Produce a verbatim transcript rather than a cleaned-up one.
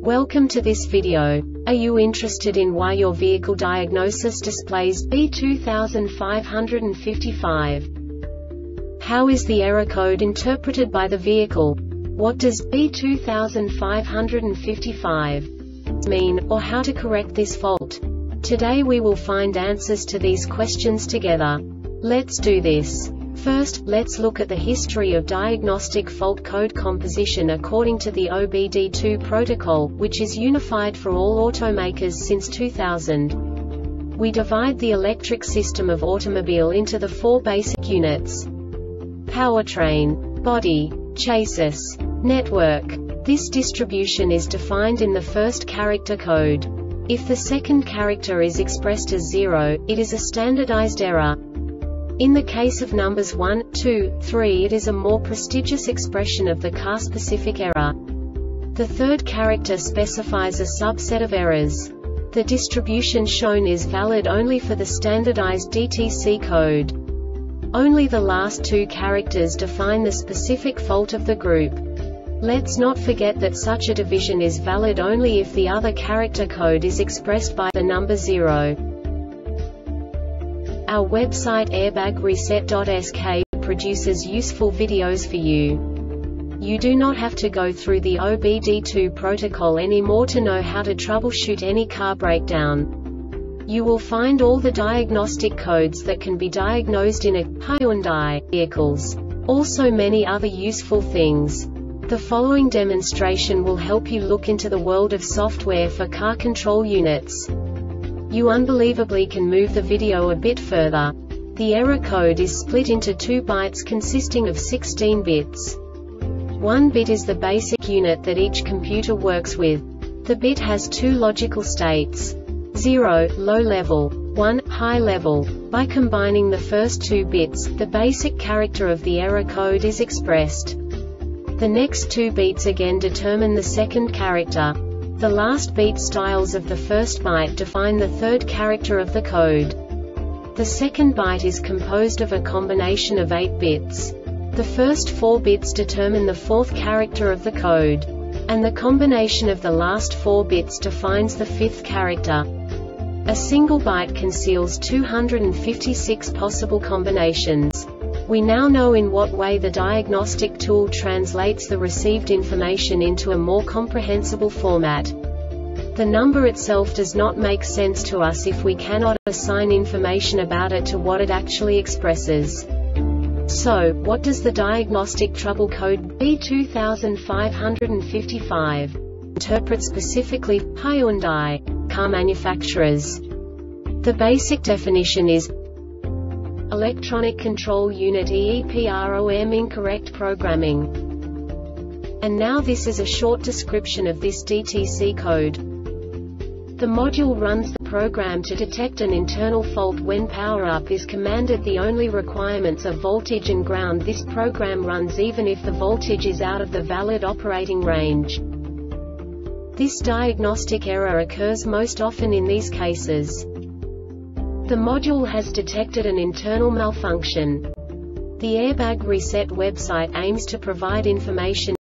Welcome to this video. Are you interested in why your vehicle diagnosis displays B two five five five? How is the error code interpreted by the vehicle? What does B two five five five mean, or how to correct this fault? Today we will find answers to these questions together. Let's do this. First, let's look at the history of diagnostic fault code composition according to the O B D two protocol, which is unified for all automakers since two thousand. We divide the electric system of automobile into the four basic units: powertrain, body, chassis, network. This distribution is defined in the first character code. If the second character is expressed as zero, it is a standardized error. In the case of numbers one, two, three, it is a more prestigious expression of the car-specific error. The third character specifies a subset of errors. The distribution shown is valid only for the standardized D T C code. Only the last two characters define the specific fault of the group. Let's not forget that such a division is valid only if the other character code is expressed by the number zero. Our website airbag reset dot S K produces useful videos for you. You do not have to go through the O B D two protocol anymore to know how to troubleshoot any car breakdown. You will find all the diagnostic codes that can be diagnosed in a Hyundai vehicles. Also many other useful things. The following demonstration will help you look into the world of software for car control units. You unbelievably can move the video a bit further. The error code is split into two bytes consisting of sixteen bits. One bit is the basic unit that each computer works with. The bit has two logical states: zero, low level, one, high level. By combining the first two bits, the basic character of the error code is expressed. The next two bits again determine the second character. The last beat styles of the first byte define the third character of the code. The second byte is composed of a combination of eight bits. The first four bits determine the fourth character of the code. And the combination of the last four bits defines the fifth character. A single byte conceals two hundred fifty-six possible combinations. We now know in what way the diagnostic tool translates the received information into a more comprehensible format. The number itself does not make sense to us if we cannot assign information about it to what it actually expresses. So, what does the diagnostic trouble code B two five five five interpret specifically for Hyundai car manufacturers? The basic definition is Electronic Control Unit E E P R O M incorrect programming. And now this is a short description of this D T C code. The module runs the program to detect an internal fault when power-up is commanded. The only requirements are voltage and ground. This program runs even if the voltage is out of the valid operating range. This diagnostic error occurs most often in these cases. The module has detected an internal malfunction. The Airbag Reset website aims to provide information